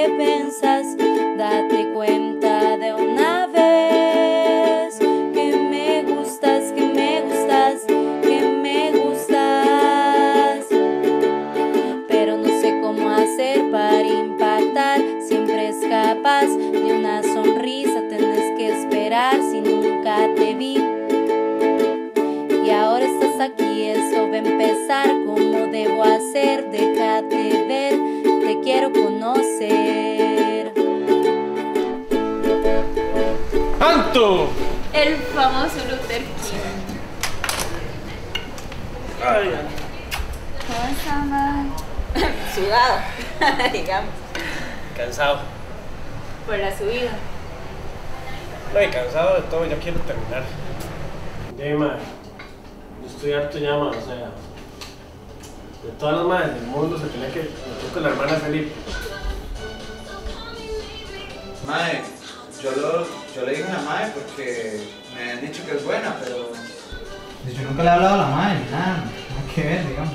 qué piensas, date cuenta de una vez que me gustas, que me gustas, que me gustas. Pero no sé cómo hacer para impactar, siempre escapas de una sonrisa, tenés que esperar si nunca te vi. Y ahora estás aquí, esto va a empezar, ¿cómo debo hacer? Déjate ver, te quiero conocer. ¡Anto! El famoso Luther King. Ay. ¿Cómo está, ma? Sudado, digamos. Cansado. Por la subida. No, y cansado de todo, ya quiero terminar. Dime, madre. Yo estoy harto ya, ma, o sea. De todas las madres del mundo se tenía que meter con la hermana Felipe. Mae, yo le dije a la mae porque me han dicho que es buena, pero... Yo nunca le he hablado a la madre, nada, nada que ver, digamos.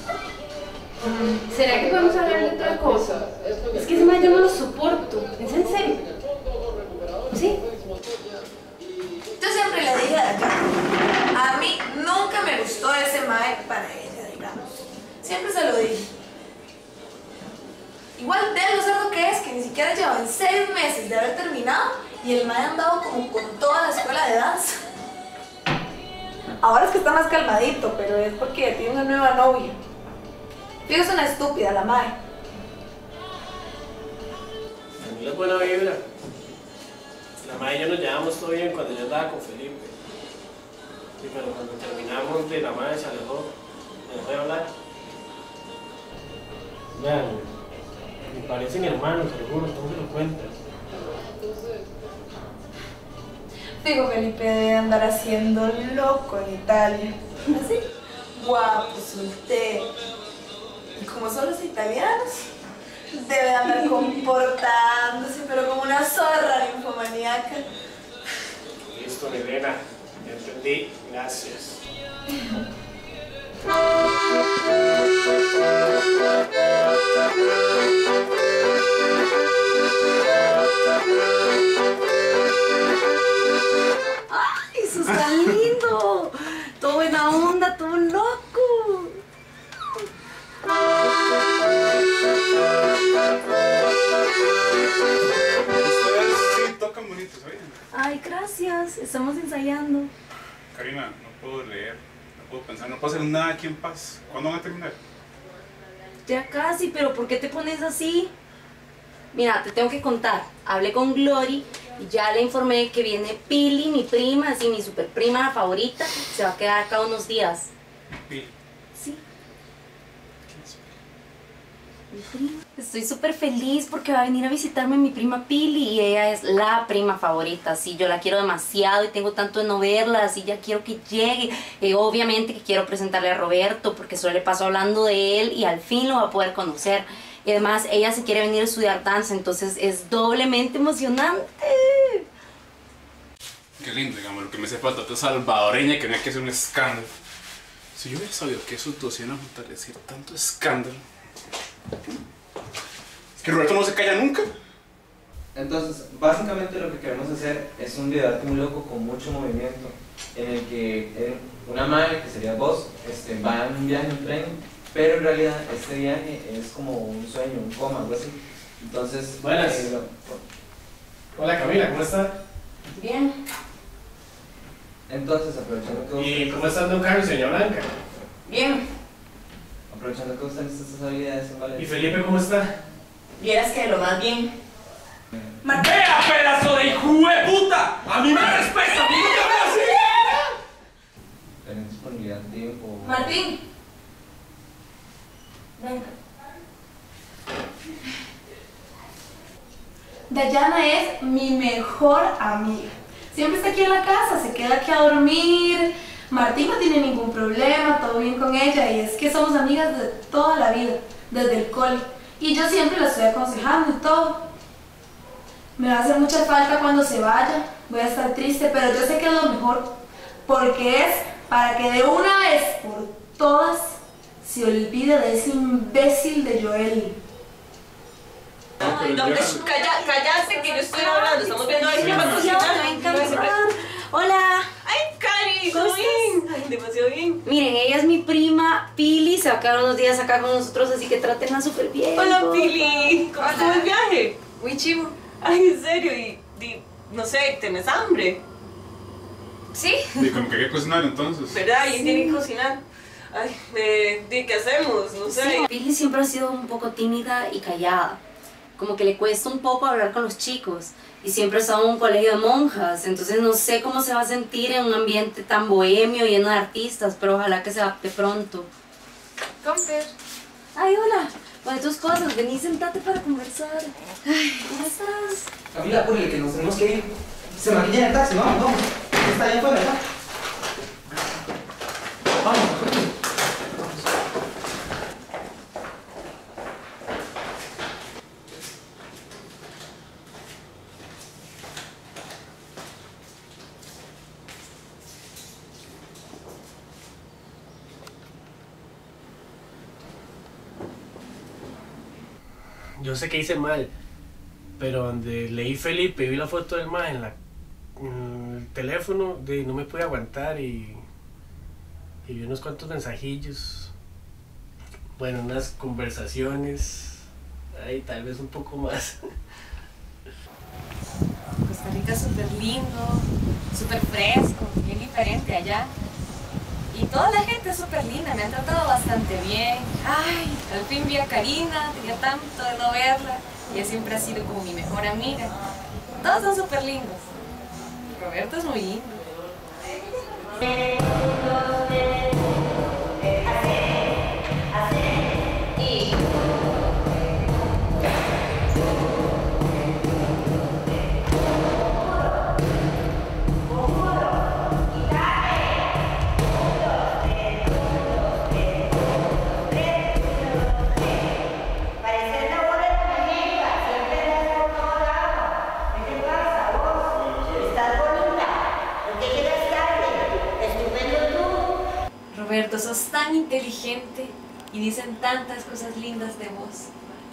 ¿Será que podemos hablar de otra cosa? Es que ese man yo no lo soporto. ¿Es en serio? ¿Sí? Yo siempre le dije a Dayana, a mí nunca me gustó ese mae para ella, digamos. Siempre se lo dije. Igual de lo cerdo que es, que ni siquiera llevan 6 meses de haber terminado y el mae ha andado como con toda la escuela de danza. Ahora es que está más calmadito, pero es porque tiene una nueva novia. Fijo, es una estúpida la mae. Camila es buena vibra. La madre y yo nos llevamos todo bien cuando yo andaba con Felipe. Sí, pero cuando terminamos, la madre se alejó. Me dejó de hablar. Vean, me parecen hermanos, se lo juro, ¿cómo se lo cuentas? Fijo, Felipe debe andar haciendo loco en Italia. Así, guapo, soltero. Y como son los italianos, debe andar comportándose, pero como una zorra ninfomaníaca. Listo, Elena, ya entendí, gracias. ¡Ay, eso está lindo! Todo buena onda, todo loco. Ustedes sí tocan bonito, ¿sabían? Ay, gracias, estamos ensayando. Karina, no puedo leer, no puedo pensar, no puedo hacer nada aquí en paz. ¿Cuándo van a terminar? Ya casi, pero ¿por qué te pones así? Mira, te tengo que contar. Hablé con Glory y ya le informé que viene Pili, mi prima, así mi super prima favorita. Se va a quedar acá unos días. Pili. Sí. Mi prima. Estoy súper feliz porque va a venir a visitarme mi prima Pili y ella es la prima favorita. Sí, yo la quiero demasiado y tengo tanto de no verla, así ya quiero que llegue. Obviamente que quiero presentarle a Roberto porque solo le paso hablando de él y al fin lo va a poder conocer. Y además ella se quiere venir a estudiar danza, entonces es doblemente emocionante. Qué lindo, digamos, lo que me hace falta es salvadoreña que no hay que hacer un escándalo. Si yo hubiera sabido que esos dos iban a juntar a decir tanto escándalo. Es que Roberto no se calla nunca. Entonces, básicamente lo que queremos hacer es un video muy loco con mucho movimiento, en el que una madre, que sería vos, va en un viaje en tren, pero en realidad este viaje es como un sueño, un coma, algo así. Entonces, Buenas. Hola Camila, ¿cómo está? Bien. Entonces, aprovechando que vos ¿Y cómo está Don Carlos, señora Blanca? Bien. aprovechando que vos tenés estas habilidades en ¿Y Valencia. Felipe cómo está? Vieras que lo más bien. ¡Vea, pedazo de hijo de puta! ¡A mí me respeta! ¡A mí no me habla así! Tenés disponibilidad de tiempo. Martín. Venga. Dayana es mi mejor amiga. Siempre está aquí en la casa, se queda aquí a dormir. Martín no tiene ningún problema, todo bien con ella. Y es que somos amigas de toda la vida, desde el cole. Y yo siempre la estoy aconsejando y todo. Me va a hacer mucha falta cuando se vaya. Voy a estar triste, pero yo sé que es lo mejor. Porque es para que de una vez por todas se olvide de ese imbécil de Joel. pero no, ya. cállate que yo estoy hablando. Estamos viendo ahí que va a cocinar. Hola. Ay, Cari, ¿cómo bien? Ay, demasiado bien. Miren, ella es mi prima Pili, se va a quedar unos días acá con nosotros, así que trátenla súper bien. Hola, porfa. Pili. ¿Cómo estuvo el viaje? Muy chivo. Ay, en serio, y no sé, ¿tenés hambre? ¿Sí? Y como que hay que cocinar entonces. ¿Verdad? Alguien tiene que cocinar. Ay, ¿qué hacemos? No sé. Sí, Pili siempre ha sido un poco tímida y callada. Como que le cuesta un poco hablar con los chicos. Y siempre ha estado en un colegio de monjas. Entonces no sé cómo se va a sentir en un ambiente tan bohemio, lleno de artistas. Pero ojalá que se adapte pronto. Comper. Ay, hola. Pon tus cosas. Vení, sentate para conversar. Ay, ¿cómo estás? Camila, apúrale que nos tenemos que ir. Se maquilla en el taxi, vamos, vamos. Está allá afuera, ¿verdad? Vamos. Yo sé que hice mal, pero donde leí Felipe y vi la foto del mae en el teléfono, no me pude aguantar y vi unos cuantos mensajillos, bueno, unas conversaciones, ahí tal vez un poco más. Costa Rica es súper lindo, súper fresco, bien diferente allá. Y toda la gente es súper linda, me han tratado bastante bien. Ay, al fin vi a Karina, tenía tanto de no verla. Ella siempre ha sido como mi mejor amiga. Todos son súper lindos. Roberto es muy lindo. Roberto, sos tan inteligente y dicen tantas cosas lindas de vos.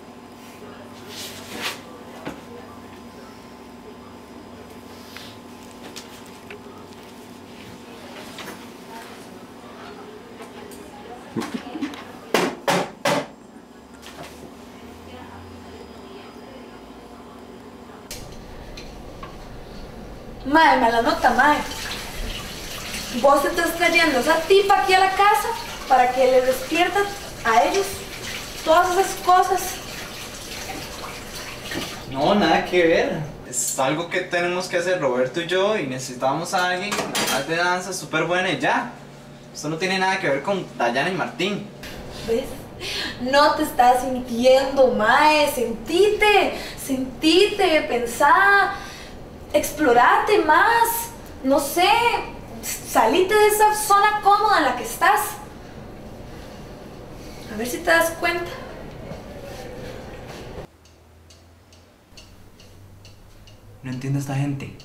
Mae, mala nota, mae. Vos te estás trayendo a esa tipa aquí a la casa para que le despiertas a ellos todas esas cosas. No, nada que ver. Es algo que tenemos que hacer Roberto y yo y necesitamos a alguien de danza súper buena y ya. Esto no tiene nada que ver con Dayana y Martín. ¿Ves? No te estás sintiendo, mae. Sentite, pensá, explorate más. No sé, salite de esa zona cómoda en la que estás. A ver si te das cuenta. No entiendo a esta gente.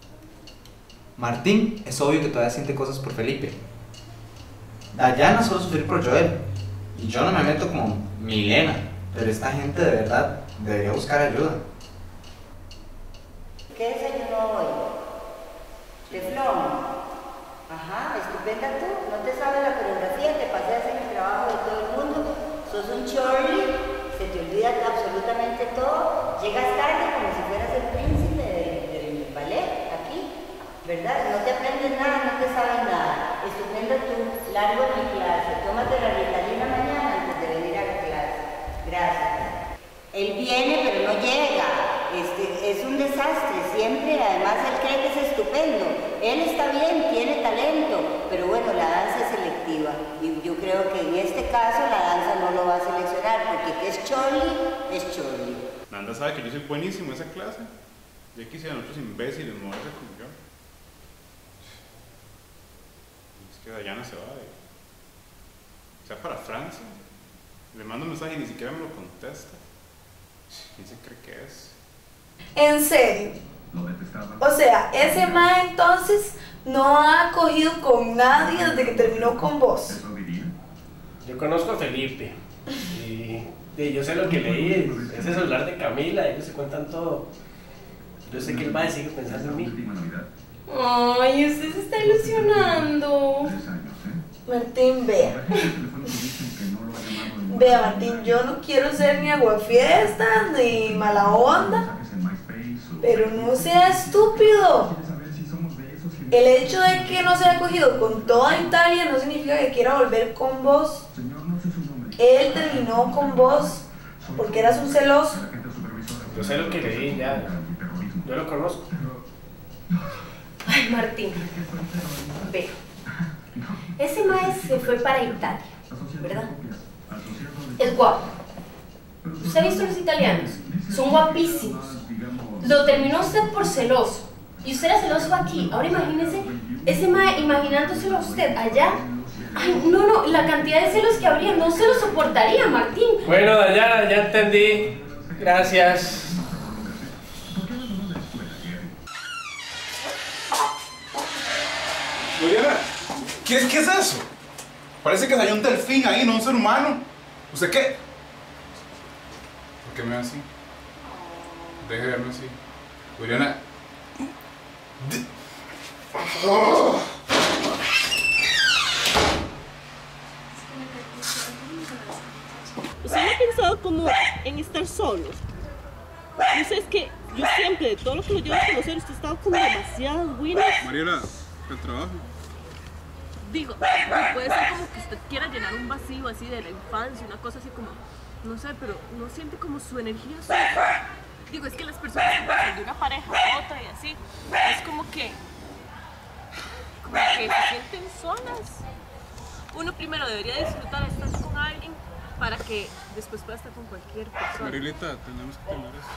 Martín es obvio que todavía siente cosas por Felipe. Dayana solo sufrir por Joel. Y yo no me meto como Milena. Pero esta gente de verdad debería buscar ayuda. ¿Qué desayunó hoy? Teflón. Ajá, estupenda tú. No te sabes la coreografía, te paseas en el trabajo de todo el mundo. Sos un chorri, se te olvida absolutamente todo. Llegas tarde como si fueras el príncipe del ballet aquí, ¿verdad? No te aprendes nada, no te sabes nada. Estupenda tú, largo mi clase. Tómate la Ritalina mañana antes de venir a la clase. Gracias. Él viene pero no llega. Es un desastre siempre, además él cree que es estupendo. Él está bien, tiene talento, pero bueno, la danza es selectiva. Y yo creo que en este caso la danza no lo va a seleccionar, porque que es chorli, es chorli. Nanda sabe que yo soy buenísimo en esa clase. Ya quisieran otros imbéciles moverse como yo. Es que Dayana se va se va para Francia. Le mando un mensaje y ni siquiera me lo contesta. ¿Quién se cree que es? En serio. O sea, ese mae entonces no ha cogido con nadie desde que terminó con vos. Yo conozco a Felipe Y yo sé lo que leí, ese celular de Camila, ellos se cuentan todo. Yo sé que el mae sigue pensando en mí. Ay, usted se está ilusionando. Martín, vea. Vea, Martín, yo no quiero ser ni aguafiestas ni mala onda, pero no sea estúpido. El hecho de que no se haya cogido con toda Italia no significa que quiera volver con vos. Él terminó con vos porque eras un celoso. Yo sé lo que leí ya, yo lo conozco. Ay, Martín, ve, ese maestro se fue para Italia, ¿verdad? Es guapo. ¿Usted ha visto los italianos? Son guapísimos. Lo terminó usted por celoso. Y usted era celoso aquí. Ahora imagínese ese mae imaginándoselo a usted allá. Ay, no, la cantidad de celos que habría no se lo soportaría, Martín. Bueno, Dayana, ya entendí. Gracias. Juliana, ¿qué es eso? Parece que salió un delfín ahí, no un ser humano. ¿Usted qué? ¿Por qué me ve así? Deje de verme así. Juliana. ¿Usted no ha pensado como en estar solo? No sé, es que yo siempre, de todo lo que lo llevo a conocer, usted ha estado como demasiado bueno. Mariela, el trabajo. Digo, puede ser como que usted quiera llenar un vacío así de la infancia, una cosa así como, no sé, pero no siente como su energía sola. Digo, es que las personas que pasan de una pareja a otra y así, es como que se sienten solas. Uno primero debería disfrutar de estar con alguien para que después pueda estar con cualquier persona. Marielita, tenemos que tener eso.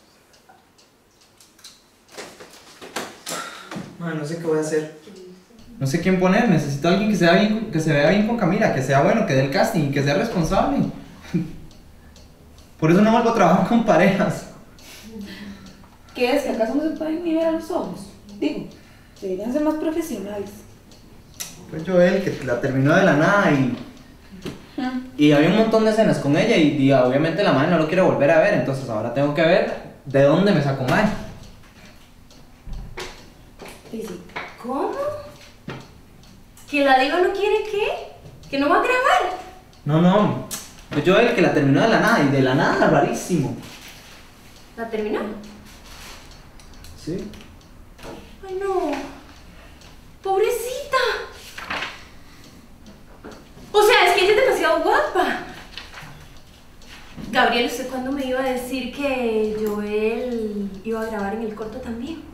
Bueno, no sé qué voy a hacer. No sé quién poner, necesito a alguien que se vea bien con Camila, que sea bueno, que dé el casting y que sea responsable. Por eso no vuelvo a trabajar con parejas. ¿Qué es? ¿Que acaso no se pueden ni ver a los ojos? Digo, deberían ser más profesionales. Fue Joel que la terminó de la nada y había un montón de escenas con ella y obviamente la madre no lo quiere volver a ver, entonces ahora tengo que ver de dónde me saco madre. ¿Cómo? ¿Que la diva no quiere qué? ¿Que no va a grabar? No, fue Joel que la terminó de la nada y de la nada, rarísimo. ¿La terminó? Sí. Ay, no. Pobrecita. O sea, es que ella es demasiado guapa. Gabriel, ¿usted cuándo me iba a decir que Joel iba a grabar en el corto también?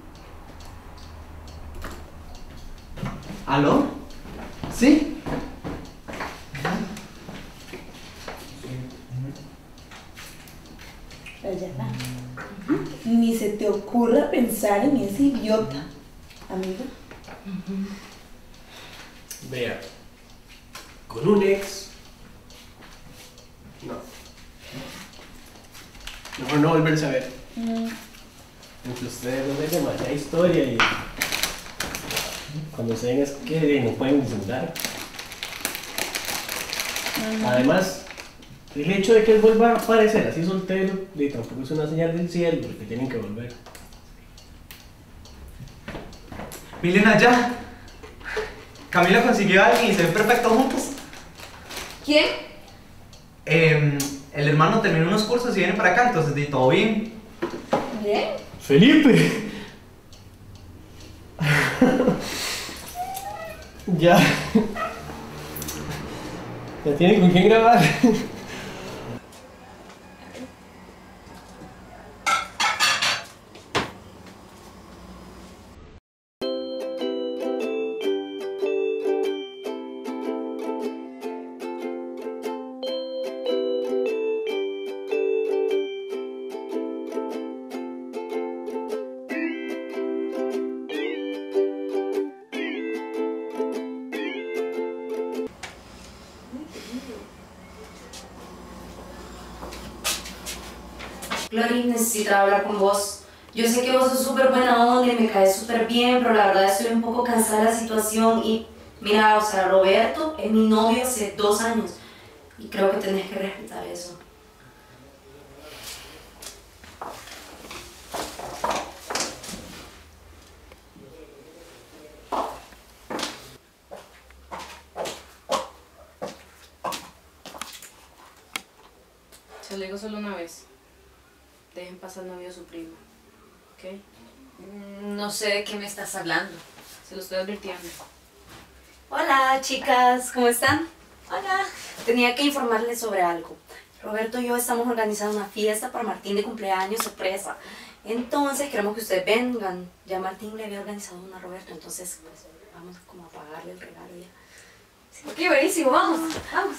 ¿Aló? ¿Sí? Dayana, ni se te ocurra pensar en ese idiota, amiga. Vea, con un ex, no. Mejor no volverse a ver. Entre ustedes no hay demasiada historia y cuando se ven es que no pueden disimular. Además, el hecho de que él vuelva a aparecer así soltero tampoco es una señal del cielo porque tienen que volver. Milena, ya. Camila consiguió a alguien y se ven perfectos juntos. ¿Quién? El hermano terminó unos cursos y viene para acá, entonces todo bien. ¿Bien? ¡Felipe! Ya. ¿Ya tiene con quién grabar? Glory, necesitaba hablar con vos. Yo sé que vos sos súper buena onda y me caes súper bien, pero la verdad estoy un poco cansada de la situación y... Mira, o sea, Roberto es mi novio hace 2 años. Y creo que tenés que respetar eso. Se lo digo solo una vez. Dejen pasar el novio a su prima. ¿Ok? No sé de qué me estás hablando. Se lo estoy advirtiendo. Hola chicas, ¿cómo están? Hola. Tenía que informarles sobre algo. Roberto y yo estamos organizando una fiesta para Martín de cumpleaños sorpresa. Entonces queremos que ustedes vengan. Ya Martín le había organizado una a Roberto, entonces pues vamos como a pagarle el regalo ya. Sí. Ok, buenísimo, vamos, vamos.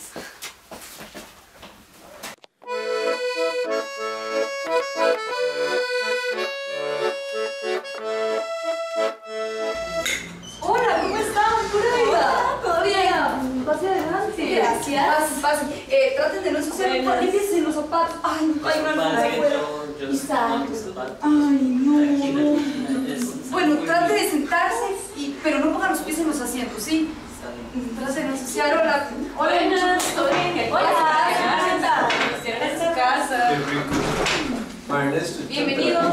Hola, ¿cómo están? ¿Pura vida? ¿Todo bien? Pase adelante. Gracias. Pasen. Traten de no ensuciar un poco. Límpiense los zapatos. Ay, hay una luna de fuera. Exacto. Ay, no. Bueno, trate de sentarse, pero no pongan los pies en los asientos, ¿sí? Trate de no ensuciar. Hola. Hola, Buenas, ¿todo bien? Hola. Cierren su casa. Bienvenidos.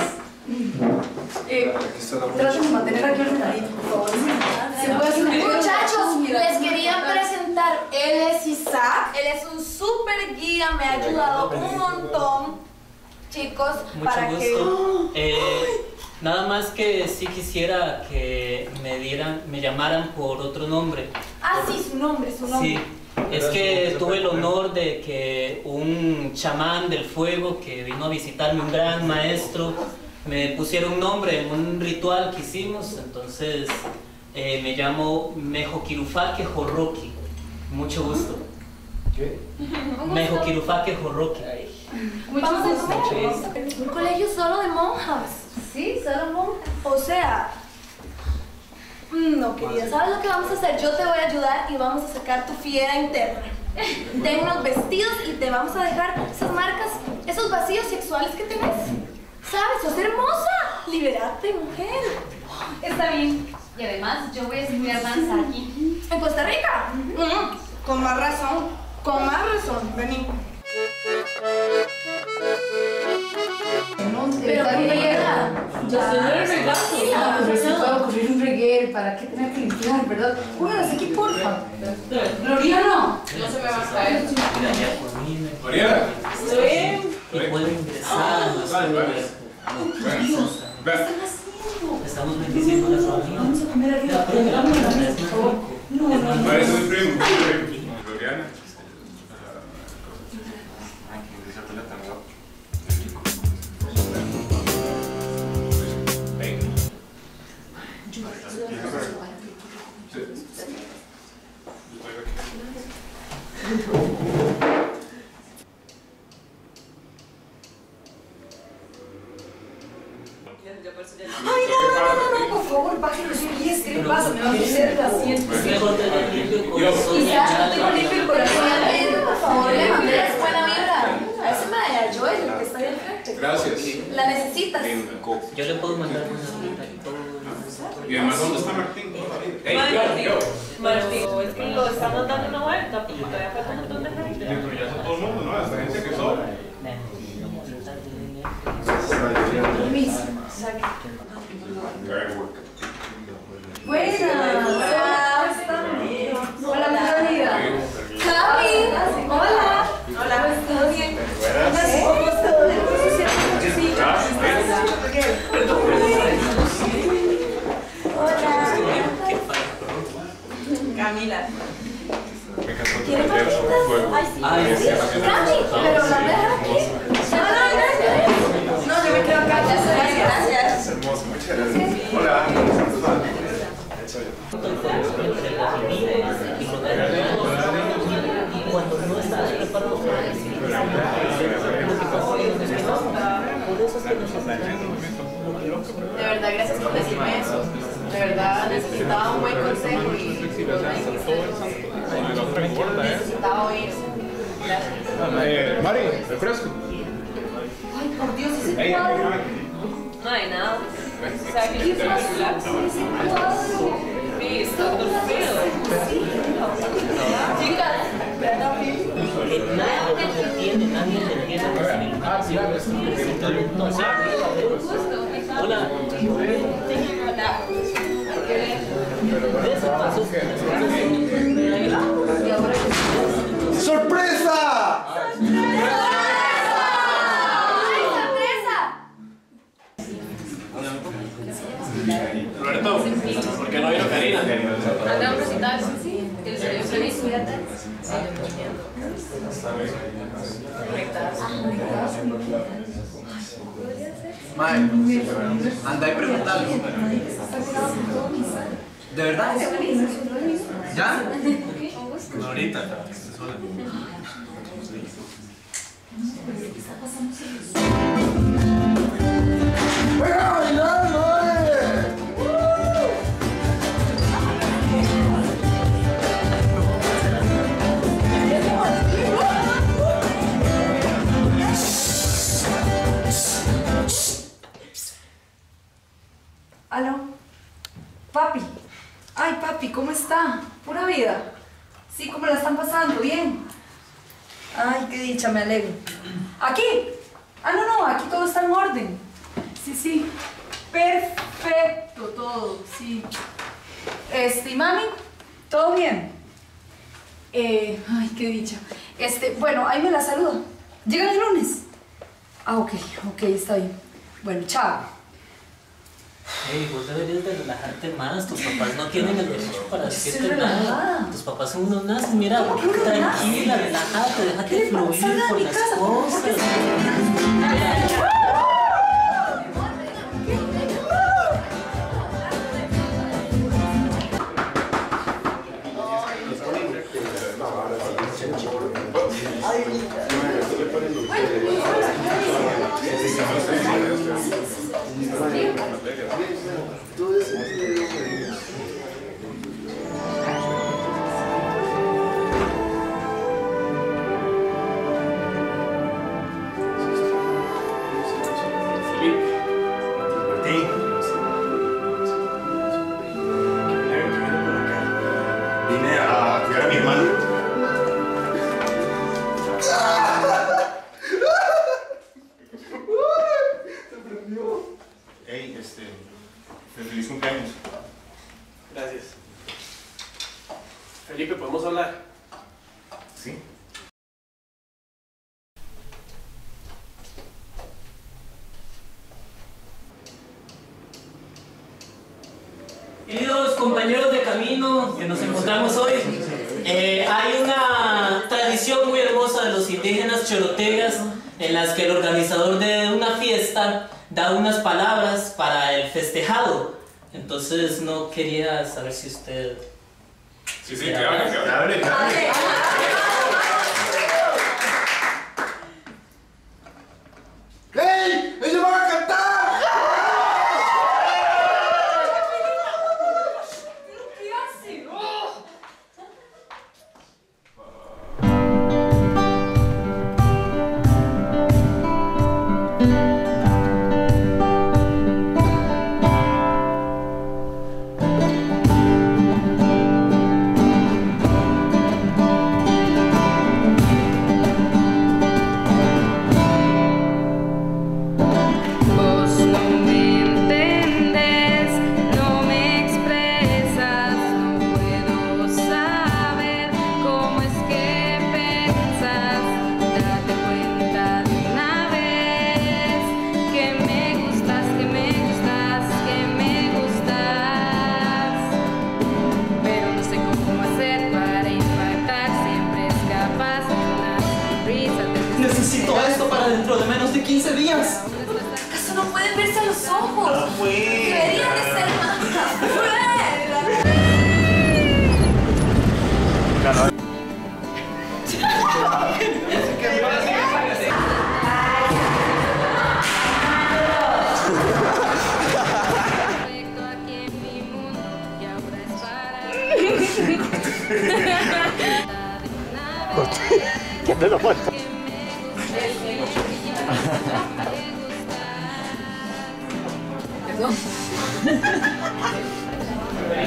Traten de mantener aquí ordenadito, por favor. ¿Se puede hacer un Muchachos, les quería presentar. Él es Isaac. Él es un super guía. Me ha ayudado un montón, chicos, para gusto. Nada más que sí quisiera que me llamaran por otro nombre. Ah, sí, su nombre. Sí, es que tuve el honor de que un chamán del fuego que vino a visitarme, un gran maestro, me pusiera un nombre en un ritual que hicimos. Entonces me llamo Mejoquirufake Jorroki. Mucho gusto. ¿Qué? Mejoquirufake Jorroki. Vamos a comer. Un colegio solo de monjas. Sí, solo monjas. O sea, no, querida, ¿sabes lo que vamos a hacer? Yo te voy a ayudar y vamos a sacar tu fiera interna. Ten unos vestidos y te vamos a dejar esas marcas, esos vacíos sexuales que tenés. ¿Sabes? ¡Sos hermosa! ¡Liberate, mujer! Está bien. Y además, yo voy a estudiar danza aquí. ¿En Costa Rica? Con más razón. Con más razón. Vení. Pero querida, Ya se duerme el gato. pero se puede ocurrir un reguero. ¿Para qué tener que limpiar, verdad? Pónganos aquí, porfa. Gloriano. No se me va a caer. Mira, ya por mí. Oriana. Estoy bien. Y puedo ingresar. Estamos bendiciendo a la familia. Vamos a comer arriba. Por favor. No. Parece mi primo. Oriana. Ay, no, por favor, bajen los pies. ¿Qué le pasa? Me va a hacer el asiento. Mejor tener limpio el corazón. Quizás no tengo limpio el corazón. Por favor, le mandes buena vibra. A ese madre, a Joel, el que está ahí al frente. Gracias. La necesitas. Yo le puedo mandar una nota y todo. Y además, ¿dónde está Martín? Martín, es que lo estamos dando una vuelta porque todavía falta un montón de gente. Pero ya está todo el mundo, ¿no? Hasta gente que sobra. Luis, buenas. Hola, mi vida. Cami. Hola. Hola, ¿todo bien? Camila. ¿Quiere papitas? Ay, sí. Cami, pero la dejan aquí. No, yo me quedo acá. Gracias. Hermoso, muchas gracias. Hola. Cuando no estás preparado para eso. De verdad, gracias por decirme eso. De verdad, necesitaba un buen consejo y necesitaba oírse. Gracias. Mari, refresco. Ay, por Dios, ese cuadro. No hay nada. O sea, que es relax. Sí, está todo feo. Chicas, vean a mí. porque nadie le entiende, nadie le entiende. Hola. ¡Sorpresa! Roberto, ¿por qué no vino Karina? Anda a un recital, que se dio feliz. Mae, anda y preguntale. ¿De verdad? ¿Ya? No, ahorita, que esté sola. ¡Venga a bailar, ¿Aló? Papi. Ay, papi, ¿cómo está? Pura vida. Sí, ¿cómo la están pasando? ¿Bien? Ay, qué dicha, me alegro. ¿Aquí? Ah, no, aquí todo está en orden. Sí. Perfecto todo, sí. Mami, ¿todo bien? Ay, qué dicha. Bueno, ahí me la saluda. ¿Llegan el lunes? Ah, ok, está bien. Bueno, chao. Hey, vos deberías de relajarte más, tus papás no tienen el derecho para decirte nada. Tus papás son unos nazis, mira, tranquila, relájate, déjate fluir por las cosas. Vine a cuidar a mi hermano. Hey, feliz cumpleaños. Gracias. Felipe, ¿podemos hablar? Sí. Queridos compañeros de camino que nos encontramos hoy, hay una tradición muy hermosa de los indígenas chorotegas en las que el organizador de una fiesta da unas palabras para el festejado. Entonces no quería saber si usted... Sí, que hable. ¡Hey! ¡Ellos van a cantar! ¿Qué hace? Necesito esto para dentro de menos de 15 días. ¿Acaso no pueden verse a los ojos? Ah, pues. Deberían de ser más afuera. ¿Quién te lo cuenta?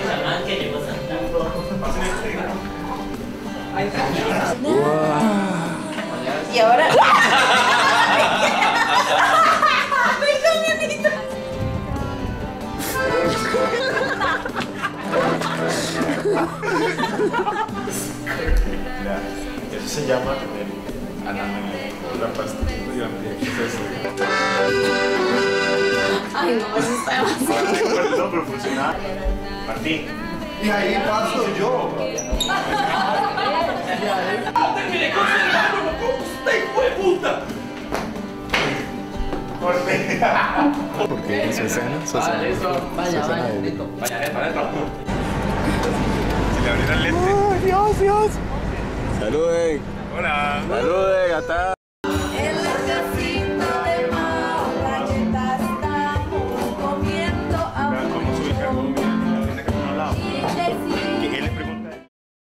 Wow. Y ahora. Eso se llama la pastilla. ¿Qué es eso? Ay, no, eso está demasiado. No, pero funciona. Martín. Y ahí paso yo. ¡No terminé con el hermano! ¡Usted, hijo de puta! Porque su escena, Listo. Vaya, listo. Vaya, adentro. Si le abriera el lente. Dios! Saluden. Hola. Saluden, hasta.